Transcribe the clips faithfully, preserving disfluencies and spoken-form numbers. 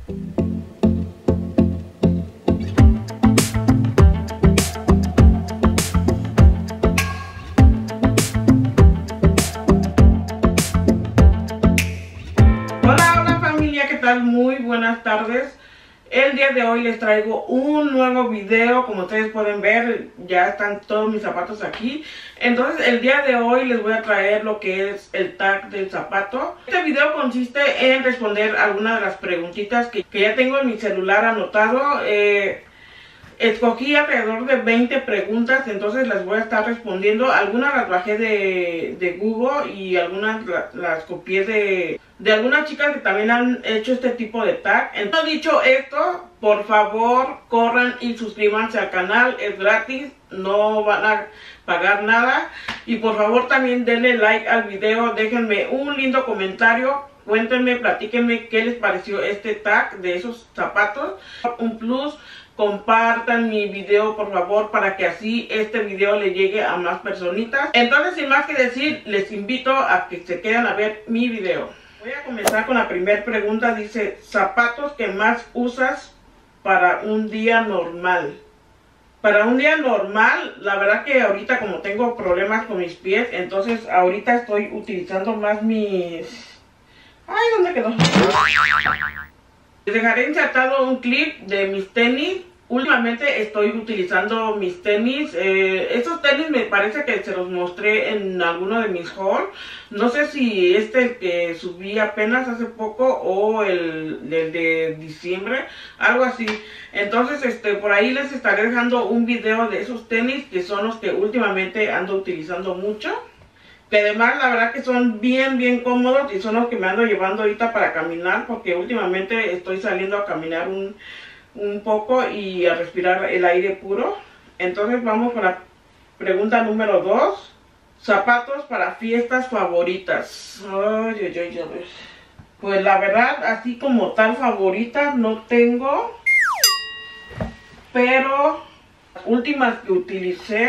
Muy buenas tardes. El día de hoy les traigo un nuevo video. Como ustedes pueden ver, ya están todos mis zapatos aquí. Entonces el día de hoy les voy a traer lo que es el tag del zapato. Este video consiste en responder algunas de las preguntitas que, que ya tengo en mi celular anotado. eh, Escogí alrededor de veinte preguntas, entonces las voy a estar respondiendo. Algunas las bajé de, de Google y algunas la, las copié de, de algunas chicas que también han hecho este tipo de tag. Entonces, dicho esto, por favor corran y suscríbanse al canal, es gratis, no van a pagar nada. Y por favor también denle like al video, déjenme un lindo comentario. Cuéntenme, platíquenme qué les pareció este tag de esos zapatos. Un plus. Compartan mi video por favor para que así este video le llegue a más personitas. Entonces, sin más que decir, les invito a que se queden a ver mi video. Voy a comenzar con la primera pregunta. Dice, zapatos que más usas para un día normal. Para un día normal, la verdad que ahorita como tengo problemas con mis pies, entonces ahorita estoy utilizando más mis... Ay, ¿dónde quedó? Les dejaré insertado un clip de mis tenis. Últimamente estoy utilizando mis tenis. Eh, estos tenis me parece que se los mostré en alguno de mis hauls. No sé si este que subí apenas hace poco o el, el de diciembre, algo así. Entonces este por ahí les estaré dejando un video de esos tenis que son los que últimamente ando utilizando mucho. Que además la verdad que son bien bien cómodos y son los que me ando llevando ahorita para caminar, porque últimamente estoy saliendo a caminar un, un poco y a respirar el aire puro. Entonces vamos con la pregunta número dos. Zapatos para fiestas favoritas. Ay, ay, ay, ay. Pues la verdad así como tal favoritas no tengo, pero las últimas que utilicé...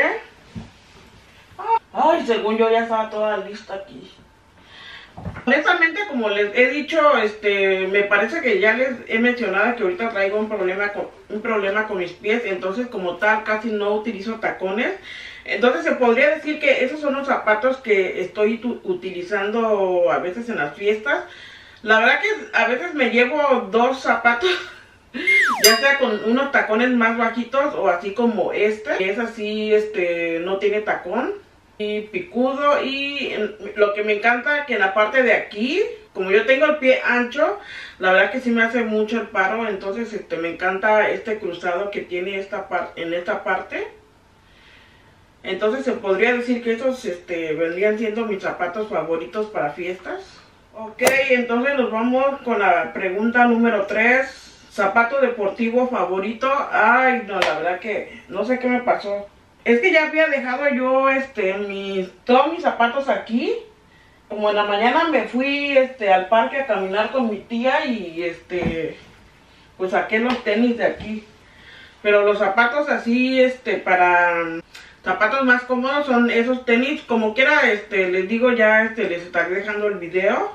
Ay, según yo ya estaba toda lista aquí. Honestamente, como les he dicho, este, me parece que ya les he mencionado que ahorita traigo un problema con, un problema con mis pies. Entonces, como tal, casi no utilizo tacones. Entonces, se podría decir que esos son los zapatos que estoy utilizando a veces en las fiestas. La verdad que a veces me llevo dos zapatos, ya sea con unos tacones más bajitos o así como este, que es así, este, no tiene tacón. Y picudo, y lo que me encanta que en la parte de aquí, como yo tengo el pie ancho, la verdad que sí me hace mucho el paro. Entonces este me encanta este cruzado que tiene esta parte en esta parte. Entonces se podría decir que estos este vendrían siendo mis zapatos favoritos para fiestas. Ok, entonces nos vamos con la pregunta número tres. Zapato deportivo favorito. Ay, no, la verdad que no sé qué me pasó. Es que ya había dejado yo este mis todos mis zapatos aquí. Como en la mañana me fui este al parque a caminar con mi tía y este pues saqué los tenis de aquí. Pero los zapatos así este para zapatos más cómodos son esos tenis. Como quiera este les digo, ya este les estaré dejando el video.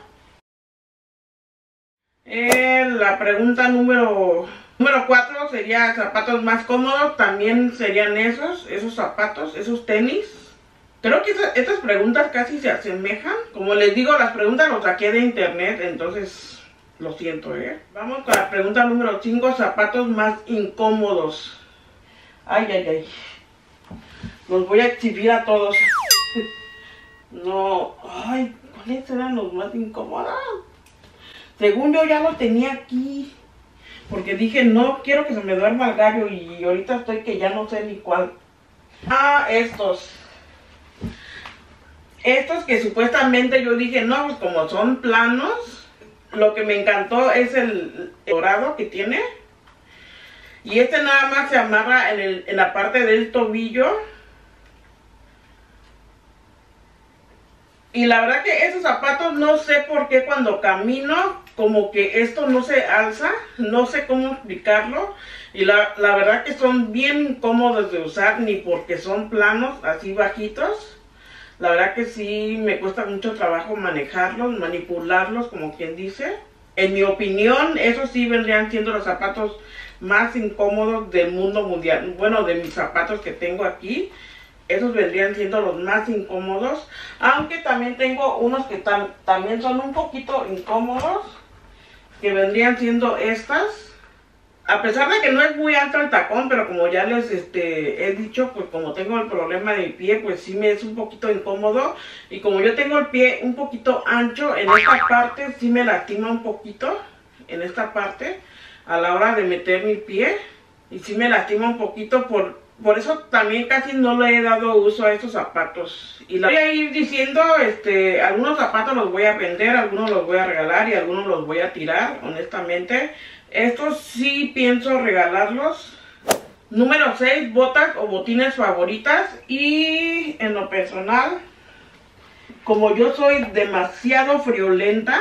Eh, la pregunta número Número cuatro sería zapatos más cómodos. También serían esos, esos zapatos, esos tenis. Creo que esa, estas preguntas casi se asemejan. Como les digo, las preguntas las saqué de internet, entonces lo siento, ¿eh? Vamos con la pregunta número cinco, zapatos más incómodos. Ay, ay, ay. Los voy a exhibir a todos. No, ay, ¿cuáles eran los más incómodos? Según yo ya lo tenía aquí. Porque dije, no quiero que se me duerma el gallo y ahorita estoy que ya no sé ni cuál. Ah, estos. Estos que supuestamente yo dije, no, pues como son planos, lo que me encantó es el dorado que tiene. Y este nada más se amarra en, el, en la parte del tobillo. Y la verdad que esos zapatos no sé por qué cuando camino como que esto no se alza, no sé cómo explicarlo. Y la, la verdad que son bien incómodos de usar, ni porque son planos, así bajitos. La verdad que sí me cuesta mucho trabajo manejarlos, manipularlos, como quien dice. En mi opinión, esos sí vendrían siendo los zapatos más incómodos del mundo mundial. Bueno, de mis zapatos que tengo aquí, esos vendrían siendo los más incómodos. Aunque también tengo unos que tam también son un poquito incómodos, que vendrían siendo estas. A pesar de que no es muy alto el tacón, pero como ya les este, he dicho, pues como tengo el problema de mi pie, pues sí me es un poquito incómodo. Y como yo tengo el pie un poquito ancho, en esta parte sí me lastima un poquito, en esta parte, a la hora de meter mi pie. Y sí me lastima un poquito, por, por eso también casi no le he dado uso a estos zapatos. Y la voy a ir diciendo, este, algunos zapatos los voy a vender, algunos los voy a regalar y algunos los voy a tirar, honestamente. Estos sí pienso regalarlos. Número seis, botas o botines favoritas. Y en lo personal, como yo soy demasiado friolenta,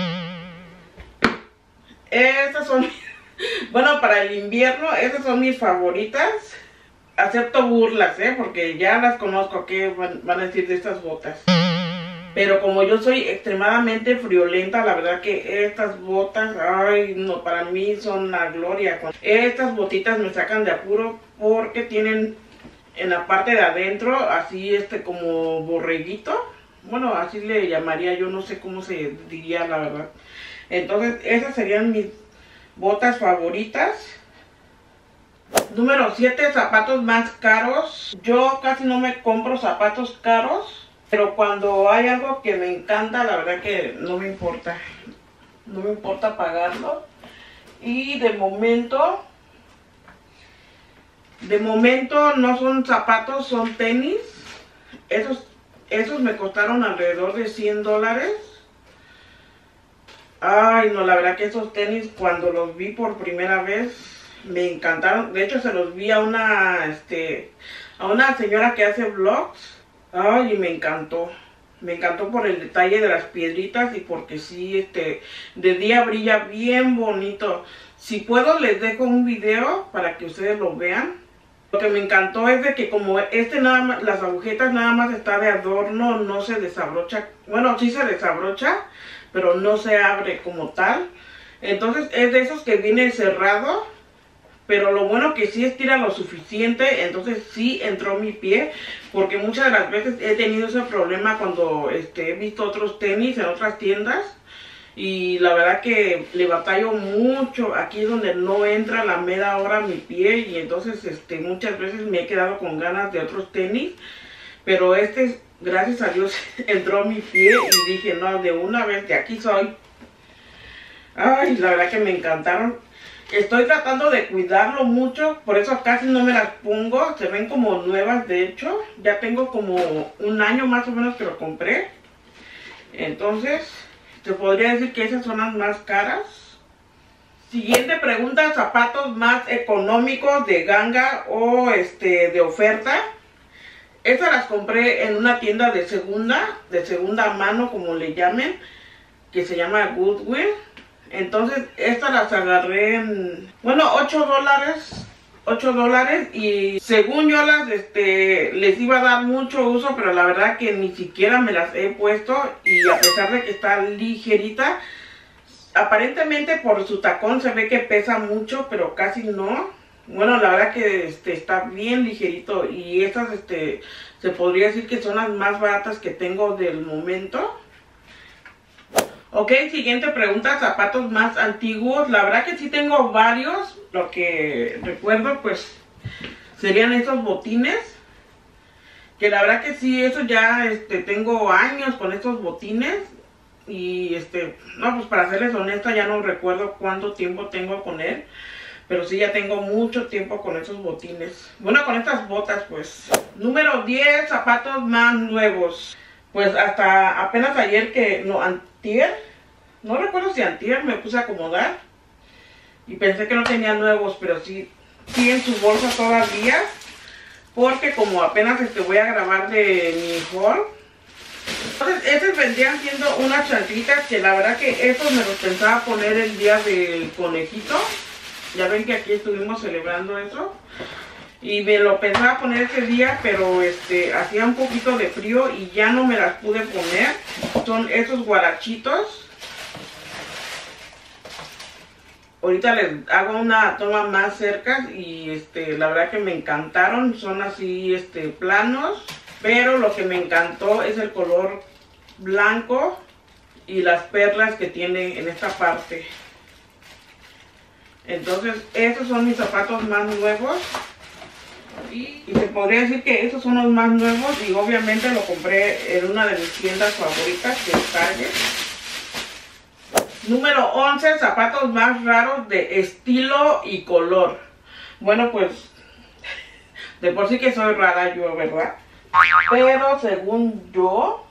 estas son, bueno, para el invierno, estas son mis favoritas. Acepto burlas, ¿eh? Porque ya las conozco, ¿qué van, van a decir de estas botas? Pero como yo soy extremadamente friolenta, la verdad que estas botas, ay, no, para mí son la gloria. Estas botitas me sacan de apuro porque tienen en la parte de adentro, así este como borreguito. Bueno, así le llamaría, yo no sé cómo se diría la verdad. Entonces, esas serían mis botas favoritas. Número siete, zapatos más caros. Yo casi no me compro zapatos caros. Pero cuando hay algo que me encanta, la verdad que no me importa. No me importa pagarlo. Y de momento, de momento no son zapatos, son tenis. Esos, esos me costaron alrededor de cien dólares. Ay, no, la verdad que esos tenis cuando los vi por primera vez me encantaron. De hecho se los vi a una, este, a una señora que hace vlogs. Ay, y me encantó, me encantó por el detalle de las piedritas y porque sí, este, de día brilla bien bonito. Si puedo les dejo un video para que ustedes lo vean. Lo que me encantó es de que como este nada más, las agujetas nada más está de adorno, no se desabrocha. Bueno, sí se desabrocha, pero no se abre como tal. Entonces es de esos que viene cerrado. Pero lo bueno que sí estira lo suficiente, entonces sí entró mi pie, porque muchas de las veces he tenido ese problema cuando este, he visto otros tenis en otras tiendas. Y la verdad que le batallo mucho, aquí es donde no entra la mera hora mi pie. Y entonces este, muchas veces me he quedado con ganas de otros tenis. Pero este, gracias a Dios, entró mi pie y dije, no, de una vez, de aquí soy. Ay, la verdad que me encantaron. Estoy tratando de cuidarlo mucho, por eso casi no me las pongo. Se ven como nuevas, de hecho. Ya tengo como un año más o menos que lo compré. Entonces, se podría decir que esas son las más caras. Siguiente pregunta, zapatos más económicos de ganga o este de oferta. Estas las compré en una tienda de segunda, de segunda mano como le llamen, que se llama Goodwill. Entonces, estas las agarré en, bueno, ocho dólares, ocho dólares y según yo las, este, les iba a dar mucho uso, pero la verdad que ni siquiera me las he puesto y a pesar de que está ligerita, aparentemente por su tacón se ve que pesa mucho, pero casi no. Bueno, la verdad que este, está bien ligerito y estas, este, se podría decir que son las más baratas que tengo del momento. Ok, siguiente pregunta, zapatos más antiguos. La verdad que sí tengo varios. Lo que recuerdo pues serían estos botines. Que la verdad que sí, eso ya este, tengo años con estos botines. Y este, no, pues para serles honesta ya no recuerdo cuánto tiempo tengo con él. Pero sí ya tengo mucho tiempo con esos botines. Bueno, con estas botas pues. Número diez, zapatos más nuevos. Pues hasta apenas ayer que, no, antier, no recuerdo si antier me puse a acomodar y pensé que no tenía nuevos, pero sí, sí en su bolsa todavía, porque como apenas este voy a grabar de mi haul. Entonces estos vendrían siendo unas chantitas que la verdad que estos me los pensaba poner el día del conejito. Ya ven que aquí estuvimos celebrando eso. Y me lo pensaba poner ese día, pero este hacía un poquito de frío y ya no me las pude poner. Son esos guarachitos. ahorita les hago una toma más cerca y este, la verdad que me encantaron. Son así este, planos, pero lo que me encantó es el color blanco y las perlas que tiene en esta parte. Entonces estos son mis zapatos más nuevos y, y se podría decir que estos son los más nuevos, y obviamente lo compré en una de mis tiendas favoritas, que es Target. Número once, zapatos más raros de estilo y color. Bueno, pues de por sí que soy rara yo, ¿verdad? Pero según yo,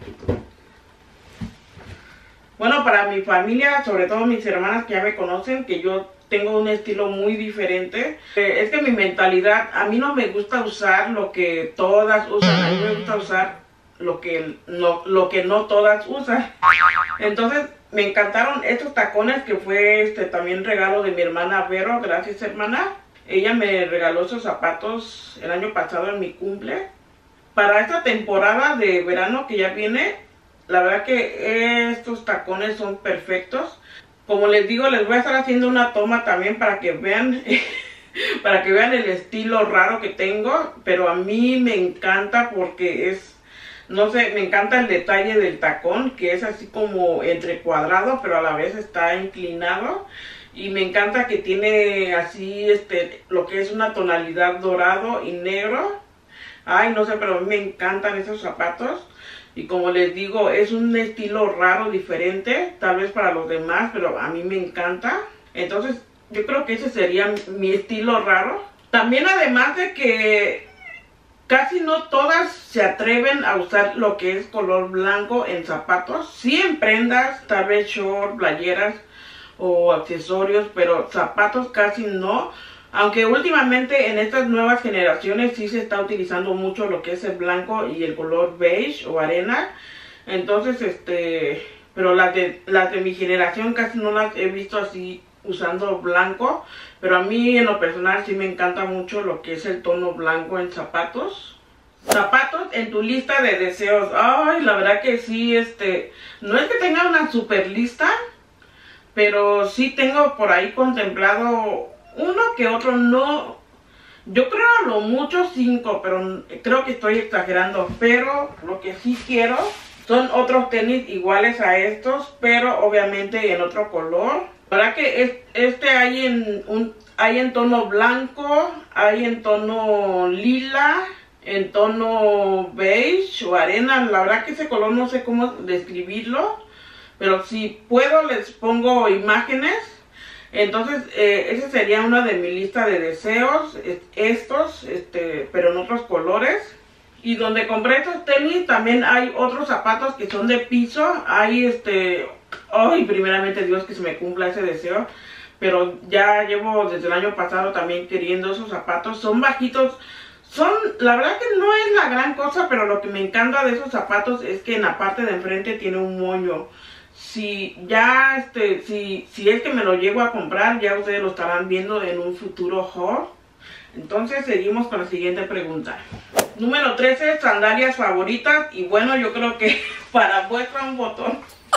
bueno, para mi familia, sobre todo mis hermanas que ya me conocen, que yo tengo un estilo muy diferente. Eh, es que mi mentalidad, a mí no me gusta usar lo que todas usan, a mí me gusta usar lo que no, lo que no todas usan. Entonces me encantaron estos tacones, que fue este también regalo de mi hermana Vero. Gracias, hermana. Ella me regaló esos zapatos el año pasado en mi cumple. Para esta temporada de verano que ya viene, la verdad que estos tacones son perfectos. Como les digo, les voy a estar haciendo una toma también para que vean para que vean el estilo raro que tengo. Pero a mí me encanta porque es, no sé, me encanta el detalle del tacón, que es así como entre cuadrado, pero a la vez está inclinado. Y me encanta que tiene así este lo que es una tonalidad dorado y negro. Ay, no sé, pero a mí me encantan esos zapatos. Y como les digo, es un estilo raro, diferente, tal vez para los demás, pero a mí me encanta. Entonces, yo creo que ese sería mi estilo raro. También, además de que casi no todas se atreven a usar lo que es color blanco en zapatos. Sí en prendas, tal vez short, playeras o accesorios, pero zapatos casi no. Aunque últimamente en estas nuevas generaciones sí se está utilizando mucho lo que es el blanco y el color beige o arena. Entonces, este, pero las de, las de mi generación casi no las he visto así usando blanco. Pero a mí en lo personal sí me encanta mucho lo que es el tono blanco en zapatos. Zapatos en tu lista de deseos. Ay, la verdad que sí, este, no es que tenga una super lista, pero sí tengo por ahí contemplado uno que otro. No, yo creo a lo mucho cinco, pero creo que estoy exagerando. Pero lo que sí quiero son otros tenis iguales a estos, pero obviamente en otro color. La verdad que es, este hay en un hay en tono blanco, hay en tono lila, en tono beige o arena. La verdad que ese color no sé cómo describirlo, pero si puedo les pongo imágenes. Entonces, eh, ese sería una de mi lista de deseos, estos, este, pero en otros colores. Y donde compré estos tenis también hay otros zapatos que son de piso. Hay este, ay, primeramente Dios que se me cumpla ese deseo. Pero ya llevo desde el año pasado también queriendo esos zapatos. Son bajitos, son, la verdad que no es la gran cosa, pero lo que me encanta de esos zapatos es que en la parte de enfrente tiene un moño. Si ya, este, si, si es que me lo llego a comprar, ya ustedes lo estarán viendo en un futuro haul. Entonces seguimos con la siguiente pregunta. Número trece, sandalias favoritas. Y bueno, yo creo que para muestra un botón.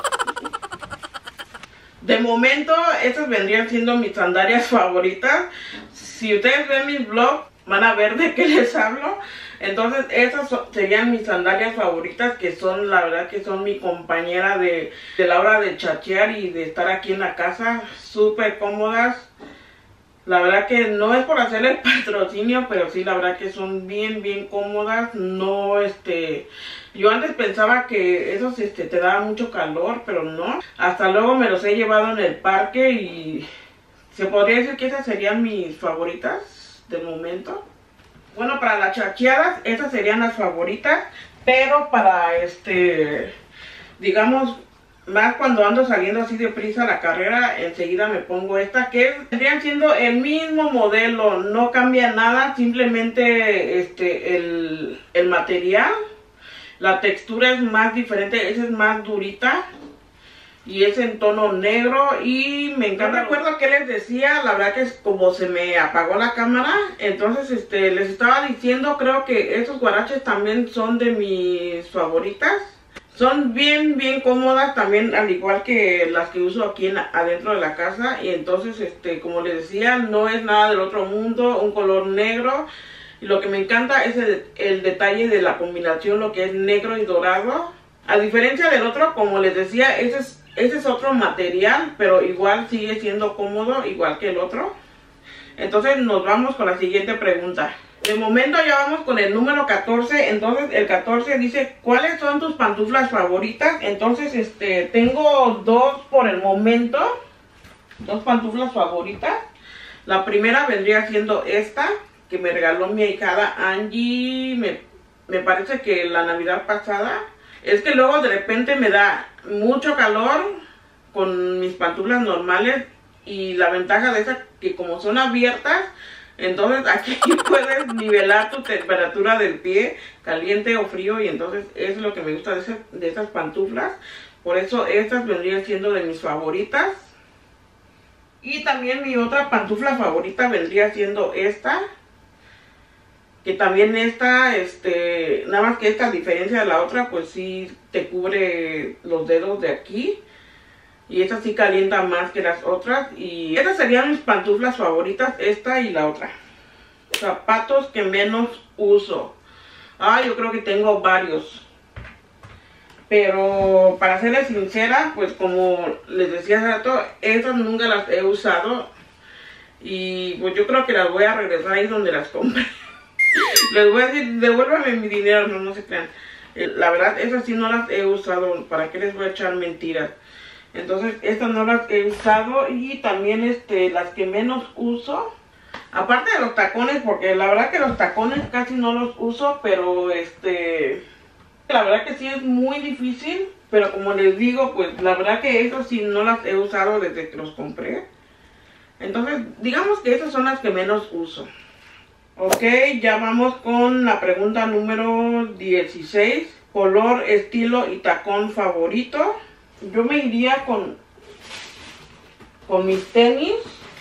De momento, estas vendrían siendo mis sandalias favoritas. Si ustedes ven mis vlogs, van a ver de qué les hablo. Entonces esas serían mis sandalias favoritas, que son, la verdad que son mi compañera de, de la hora de chatear y de estar aquí en la casa. Súper cómodas. La verdad que no es por hacerle el patrocinio, pero sí, la verdad que son bien, bien cómodas. No, este, yo antes pensaba que esos, este, te daban mucho calor, pero no. Hasta luego me los he llevado en el parque y se podría decir que esas serían mis favoritas del momento. Bueno, para las chacheadas, estas serían las favoritas, pero para, este, digamos, más cuando ando saliendo así de prisa a la carrera, enseguida me pongo esta, que vendrían siendo el mismo modelo, no cambia nada, simplemente este, el, el material, la textura es más diferente, esa es más durita. Y es en tono negro y me encanta. No recuerdo qué les decía, la verdad que es como se me apagó la cámara. Entonces este les estaba diciendo, creo que estos guaraches también son de mis favoritas. Son bien, bien cómodas también, al igual que las que uso aquí en, adentro de la casa. Y entonces, este, como les decía, no es nada del otro mundo, un color negro. Y lo que me encanta es el, el detalle de la combinación, lo que es negro y dorado. A diferencia del otro, como les decía, ese es, ese es otro material, pero igual sigue siendo cómodo, igual que el otro. Entonces nos vamos con la siguiente pregunta. De momento ya vamos con el número catorce. Entonces el catorce dice, ¿cuáles son tus pantuflas favoritas? Entonces este tengo dos por el momento. Dos pantuflas favoritas. La primera vendría siendo esta, que me regaló mi ahijada Angie. Me, me parece que la Navidad pasada. Es que luego de repente me da mucho calor con mis pantuflas normales. Y la ventaja de esas que como son abiertas, entonces aquí puedes nivelar tu temperatura del pie, caliente o frío. Y entonces es lo que me gusta de, ese, de estas pantuflas. Por eso estas vendrían siendo de mis favoritas. Y también mi otra pantufla favorita vendría siendo esta. Que también esta, este, nada más que esta, a diferencia de la otra, pues sí te cubre los dedos de aquí. Y esta sí calienta más que las otras. Y estas serían mis pantuflas favoritas, esta y la otra. Zapatos que menos uso. Ah, yo creo que tengo varios. Pero para serles sincera, pues como les decía hace rato, estas nunca las he usado. Y pues yo creo que las voy a regresar ahí donde las compré. Les voy a decir, devuélvame mi dinero, no, no se crean. La verdad, esas sí no las he usado. ¿Para qué les voy a echar mentiras? Entonces estas no las he usado. Y también este las que menos uso, aparte de los tacones, porque la verdad que los tacones casi no los uso, pero este la verdad que sí es muy difícil. Pero como les digo, pues la verdad que esas sí no las he usado desde que los compré. Entonces digamos que esas son las que menos uso. Ok, ya vamos con la pregunta número dieciséis. Color, estilo y tacón favorito. Yo me iría con, con mis tenis.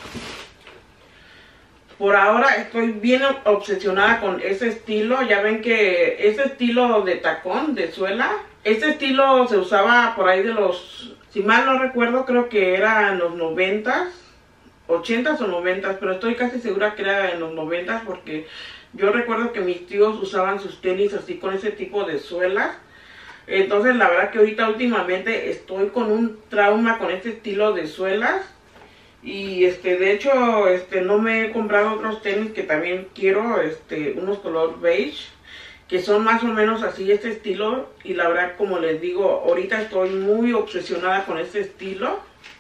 Por ahora estoy bien obsesionada con ese estilo. Ya ven que ese estilo de tacón, de suela, ese estilo se usaba por ahí de los, si mal no recuerdo, creo que era en los noventas, ochentas o noventas, pero estoy casi segura que era en los noventas, porque yo recuerdo que mis tíos usaban sus tenis así con ese tipo de suelas. Entonces la verdad que ahorita últimamente estoy con un trauma con este estilo de suelas. Y este de hecho este no me he comprado otros tenis que también quiero, este unos color beige, que son más o menos así este estilo. Y la verdad, como les digo, ahorita estoy muy obsesionada con este estilo.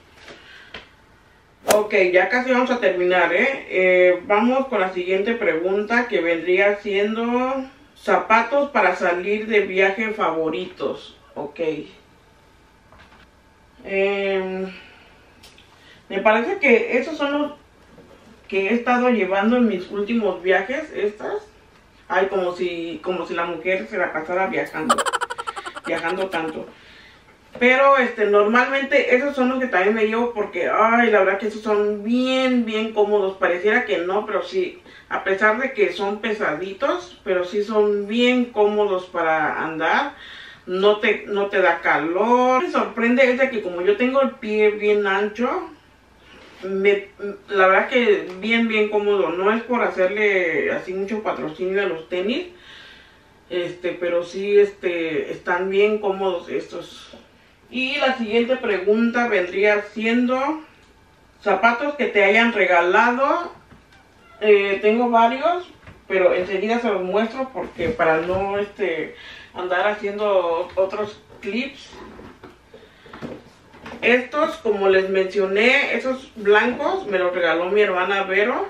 Ok, ya casi vamos a terminar, ¿eh? Eh, vamos con la siguiente pregunta, que vendría siendo zapatos para salir de viaje favoritos. Ok. Eh, me parece que esos son los que he estado llevando en mis últimos viajes, estas. Ay, como si, como si la mujer se la pasara viajando, viajando tanto. Pero este normalmente esos son los que también me llevo, porque ay, la verdad que esos son bien, bien cómodos. Pareciera que no, pero sí, a pesar de que son pesaditos, pero sí son bien cómodos para andar. No te, no te da calor. Me sorprende es de que como yo tengo el pie bien ancho, me, la verdad que bien, bien cómodo. No es por hacerle así mucho patrocinio a los tenis, este, pero sí este, están bien cómodos estos. Y la siguiente pregunta vendría siendo zapatos que te hayan regalado. Eh, tengo varios, pero enseguida se los muestro, porque para no este, andar haciendo otros clips. Estos, como les mencioné, esos blancos me los regaló mi hermana Vero.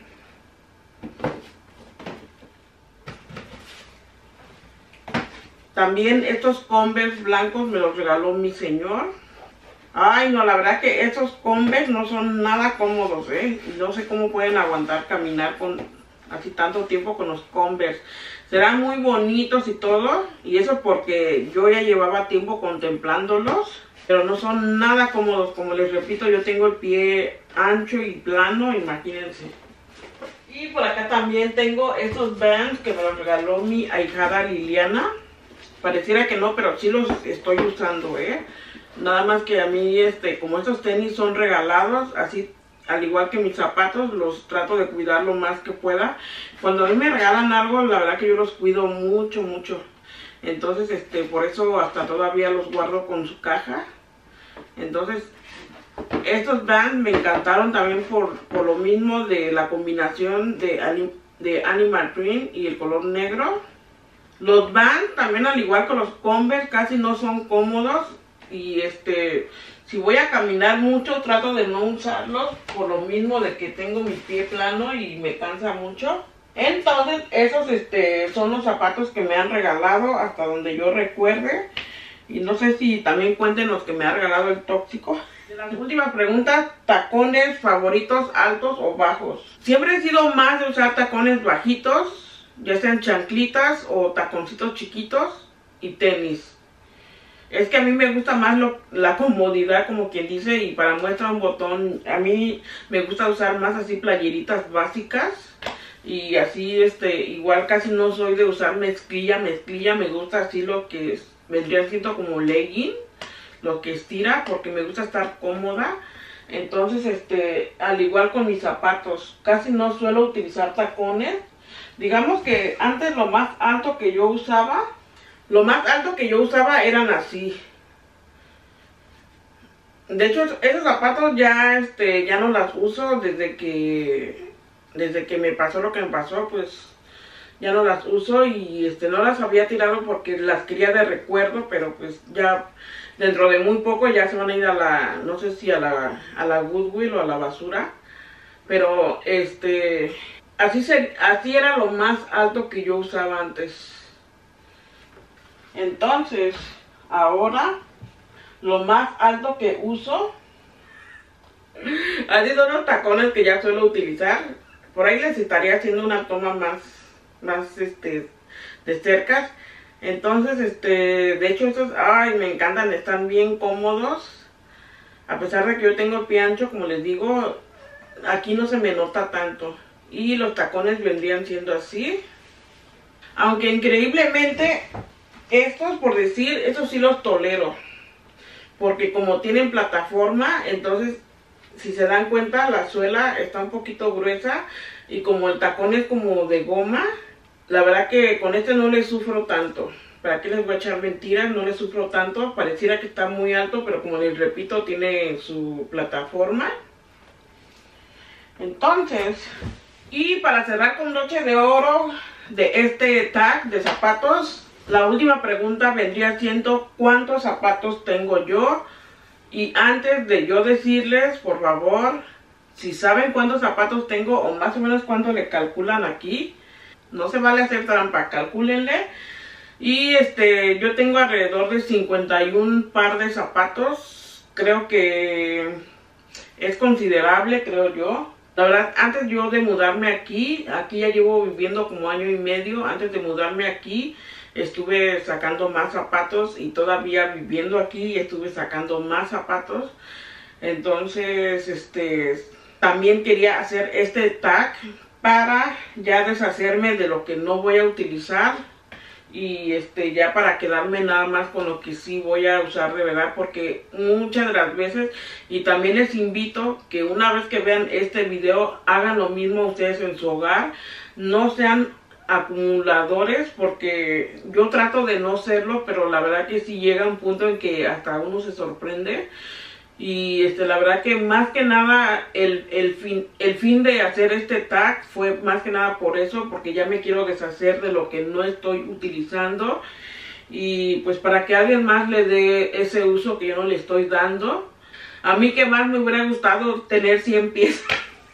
También estos Converse blancos me los regaló mi señor. Ay, no, la verdad que estos Converse no son nada cómodos, ¿eh? No sé cómo pueden aguantar caminar con así tanto tiempo con los Converse. Serán muy bonitos y todo, y eso porque yo ya llevaba tiempo contemplándolos, pero no son nada cómodos. Como les repito, yo tengo el pie ancho y plano, imagínense. Y por acá también tengo estos Vans que me los regaló mi ahijada Liliana. pareciera que no, pero sí los estoy usando, ¿eh? Nada más que a mí, este, como estos tenis son regalados, así, al igual que mis zapatos, los trato de cuidar lo más que pueda. Cuando a mí me regalan algo, la verdad que yo los cuido mucho, mucho. Entonces, este, por eso hasta todavía los guardo con su caja. Entonces, estos Vans me encantaron también por, por lo mismo de la combinación de, anim, de Animal Print y el color negro. Los Vans también, al igual que los Converse, casi no son cómodos. Y este, si voy a caminar mucho, trato de no usarlos por lo mismo de que tengo mi pie plano y me cansa mucho. Entonces, esos este, son los zapatos que me han regalado hasta donde yo recuerde. Y no sé si también cuenten los que me ha regalado el tóxico. De las últimas preguntas, tacones favoritos, altos o bajos. Siempre he sido más de usar tacones bajitos, ya sean chanclitas o taconcitos chiquitos y tenis. Es que a mí me gusta más lo, la comodidad, como quien dice, y para muestra un botón, a mí me gusta usar más así playeritas básicas. Y así, este, igual casi no soy de usar mezclilla, mezclilla, me gusta así lo que es, vendría siendo como legging, lo que estira, porque me gusta estar cómoda. Entonces, este, al igual con mis zapatos, casi no suelo utilizar tacones. Digamos que antes lo más alto que yo usaba, lo más alto que yo usaba eran así. De hecho, esos zapatos ya, este, ya no las uso desde que, desde que me pasó lo que me pasó, pues ya no las uso y este, no las había tirado porque las quería de recuerdo, pero pues ya dentro de muy poco ya se van a ir a la, no sé si a la, a la Goodwill o a la basura. Pero este, así, se, así era lo más alto que yo usaba antes. Entonces, ahora, lo más alto que uso, así son los tacones que ya suelo utilizar. Por ahí les estaría haciendo una toma más, más este, de cerca. Entonces, este, de hecho estos, ay, me encantan, están bien cómodos. A pesar de que yo tengo pie ancho, como les digo, aquí no se me nota tanto. Y los tacones vendrían siendo así. Aunque increíblemente, estos, por decir, estos sí los tolero. Porque como tienen plataforma, entonces, si se dan cuenta, la suela está un poquito gruesa. Y como el tacón es como de goma, la verdad que con este no le sufro tanto. ¿Para qué les voy a echar mentiras? No le sufro tanto. Pareciera que está muy alto, pero como les repito, tiene su plataforma. Entonces, y para cerrar con broche de oro de este tag de zapatos, la última pregunta vendría siendo ¿cuántos zapatos tengo yo? Y antes de yo decirles, por favor, si saben cuántos zapatos tengo o más o menos cuánto le calculan aquí, no se vale hacer trampa, calcúlenle. Y este, yo tengo alrededor de cincuenta y un par de zapatos. Creo que es considerable, creo yo. La verdad, antes yo de mudarme aquí, aquí ya llevo viviendo como año y medio. Antes de mudarme aquí, estuve sacando más zapatos y todavía viviendo aquí estuve sacando más zapatos. Entonces, este, también quería hacer este tag para ya deshacerme de lo que no voy a utilizar. Y este, ya para quedarme nada más con lo que sí voy a usar de verdad, porque muchas de las veces, y también les invito que una vez que vean este video, hagan lo mismo ustedes en su hogar. No sean acumuladores, porque yo trato de no serlo, pero la verdad que sí llega un punto en que hasta uno se sorprende. Y este, la verdad que más que nada el, el, fin, el fin de hacer este tag fue más que nada por eso, porque ya me quiero deshacer de lo que no estoy utilizando. Y pues para que alguien más le dé ese uso que yo no le estoy dando. A mí que más me hubiera gustado tener cien piezas.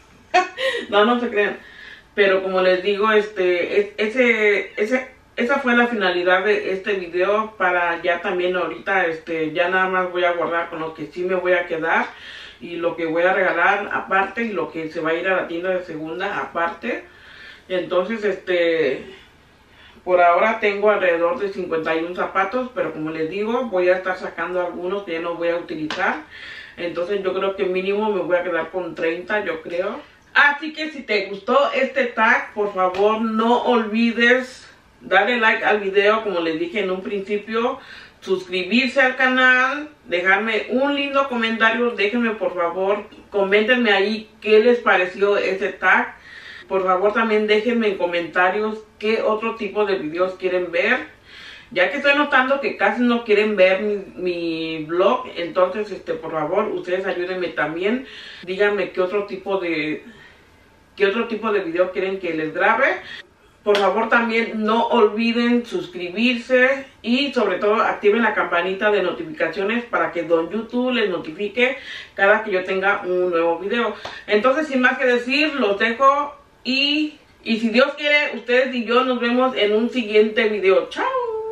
No, no se crean. Pero como les digo, este, ese, ese, esa fue la finalidad de este video, para ya también ahorita, este, ya nada más voy a guardar con lo que sí me voy a quedar y lo que voy a regalar aparte y lo que se va a ir a la tienda de segunda aparte. Entonces, este, por ahora tengo alrededor de cincuenta y un zapatos, pero como les digo, voy a estar sacando algunos que ya no voy a utilizar. Entonces yo creo que mínimo me voy a quedar con treinta, yo creo. Así que si te gustó este tag, por favor no olvides darle like al video, como les dije en un principio, suscribirse al canal, dejarme un lindo comentario. Déjenme por favor, coméntenme ahí qué les pareció ese tag. Por favor también déjenme en comentarios qué otro tipo de videos quieren ver, ya que estoy notando que casi no quieren ver mi, mi vlog. Entonces este por favor ustedes ayúdenme también, díganme qué otro tipo de qué otro tipo de video quieren que les grabe. Por favor también no olviden suscribirse y sobre todo activen la campanita de notificaciones para que don YouTube les notifique cada que yo tenga un nuevo video. Entonces sin más que decir, los dejo y, y si Dios quiere, ustedes y yo nos vemos en un siguiente video. ¡Chao!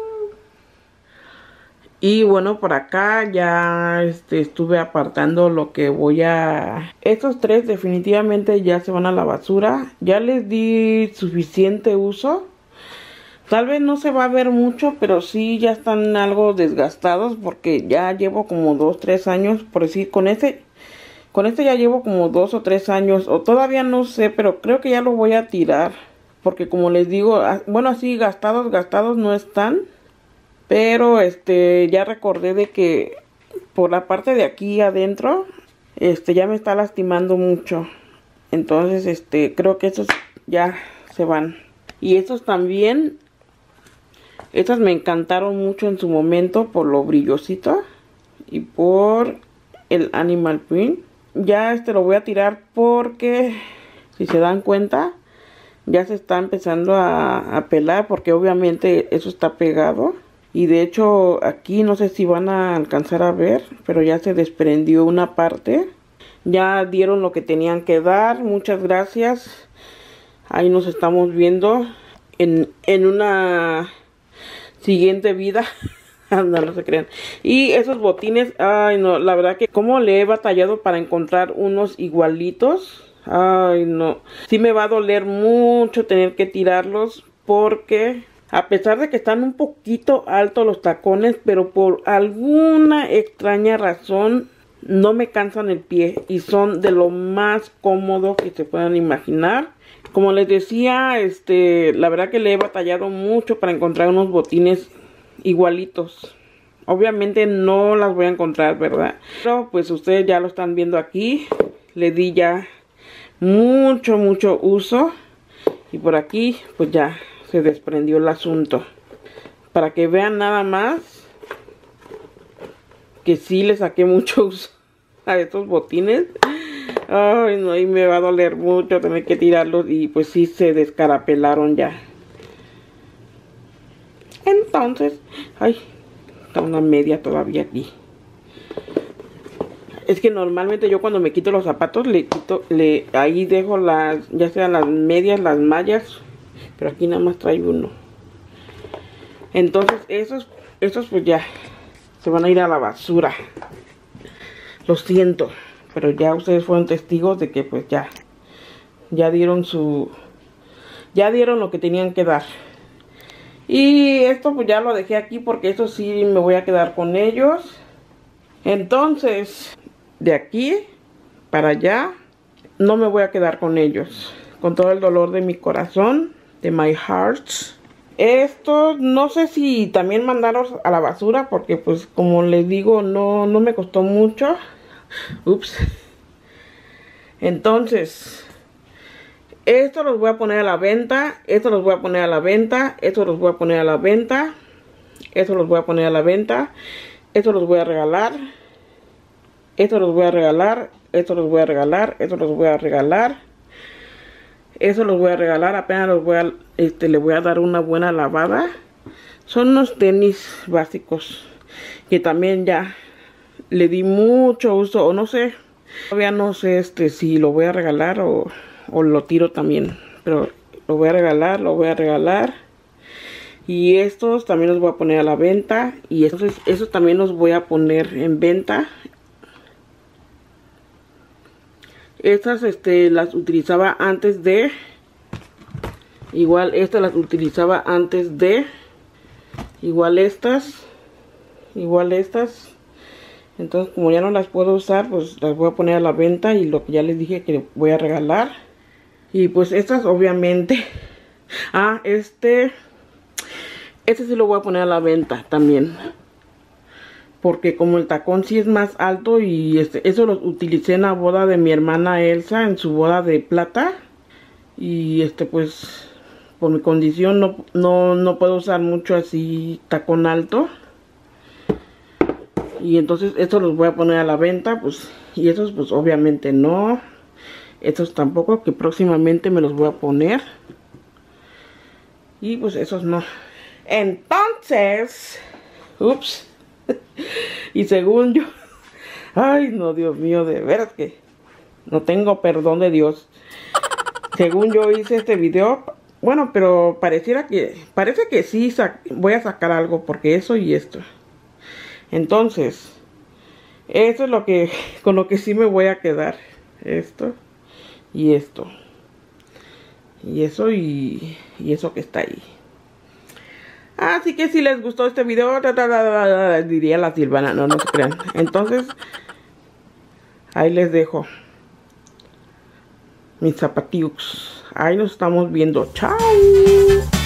Y bueno, por acá ya este, estuve apartando lo que voy a... Estos tres definitivamente ya se van a la basura. Ya les di suficiente uso. Tal vez no se va a ver mucho, pero sí ya están algo desgastados porque ya llevo como dos, tres años. Por decir, con este, con este ya llevo como dos o tres años. O todavía no sé, pero creo que ya lo voy a tirar. Porque como les digo, bueno, así gastados, gastados no están. Pero este ya recordé de que por la parte de aquí adentro este ya me está lastimando mucho. Entonces este creo que estos ya se van. Y estos también, estas me encantaron mucho en su momento por lo brillosito y por el animal print. Ya este lo voy a tirar porque si se dan cuenta ya se está empezando a, a pelar, porque obviamente eso está pegado. Y de hecho aquí no sé si van a alcanzar a ver, pero ya se desprendió una parte. Ya dieron lo que tenían que dar. Muchas gracias. Ahí nos estamos viendo en, en una siguiente vida. No, no se crean. Y esos botines, ay no, la verdad que como le he batallado para encontrar unos igualitos. Ay no, sí me va a doler mucho tener que tirarlos, porque... a pesar de que están un poquito altos los tacones, pero por alguna extraña razón no me cansan el pie y son de lo más cómodo que se puedan imaginar. Como les decía, este, la verdad que le he batallado mucho para encontrar unos botines igualitos. Obviamente no las voy a encontrar, ¿verdad? Pero pues ustedes ya lo están viendo aquí. Le di ya mucho, mucho uso. Y por aquí pues ya se desprendió el asunto. Para que vean nada más que sí le saqué mucho uso a estos botines. Ay no, y me va a doler mucho tener que tirarlos. Y pues sí se descarapelaron ya. Entonces, ay, está una media todavía aquí. Es que normalmente yo cuando me quito los zapatos le quito, le ahí dejo las, ya sean las medias, las mallas. Pero aquí nada más trae uno. Entonces esos, estos pues ya se van a ir a la basura. Lo siento, pero ya ustedes fueron testigos de que pues ya, ya dieron su, ya dieron lo que tenían que dar. Y esto pues ya lo dejé aquí porque eso sí me voy a quedar con ellos. Entonces, de aquí para allá no me voy a quedar con ellos. Con todo el dolor de mi corazón, de my heart. Esto no sé si también mandarlos a la basura, porque pues como les digo no, no me costó mucho. Ups. Entonces esto los voy a poner a la venta. Esto los voy a poner a la venta. Esto los voy a poner a la venta. Esto los voy a poner a la venta. Esto los voy a regalar. Esto los voy a regalar. Esto los voy a regalar. Esto los voy a regalar. Eso los voy a regalar, apenas los voy a, este, le voy a dar una buena lavada. Son unos tenis básicos que también ya le di mucho uso, o no sé, todavía no sé este si lo voy a regalar o, o lo tiro también. Pero lo voy a regalar, lo voy a regalar. Y estos también los voy a poner a la venta. Y estos, estos también los voy a poner en venta. Estas este, las utilizaba antes de... Igual estas las utilizaba antes de... Igual estas. Igual estas. Entonces como ya no las puedo usar, pues las voy a poner a la venta. Y lo que ya les dije que voy a regalar. Y pues estas obviamente... Ah, este... Este sí lo voy a poner a la venta también. Porque como el tacón sí es más alto y este, eso lo utilicé en la boda de mi hermana Elsa, en su boda de plata. Y este pues por mi condición no, no, no puedo usar mucho así tacón alto. Y entonces estos los voy a poner a la venta, pues, y esos pues obviamente no. Estos tampoco, que próximamente me los voy a poner. Y pues esos no. Entonces, ups. Y según yo, ay no, Dios mío, de veras que no tengo perdón de Dios. Según yo hice este video, bueno, pero pareciera que, parece que sí voy a sacar algo, porque eso y esto. Entonces, eso es lo que, con lo que sí me voy a quedar. Esto y esto. Y eso y, y eso que está ahí. Así que si les gustó este video, ta, ta, ta, ta, ta, diría la Silvana, no, no se crean. Entonces, ahí les dejo mis zapatillos. Ahí nos estamos viendo. Chao.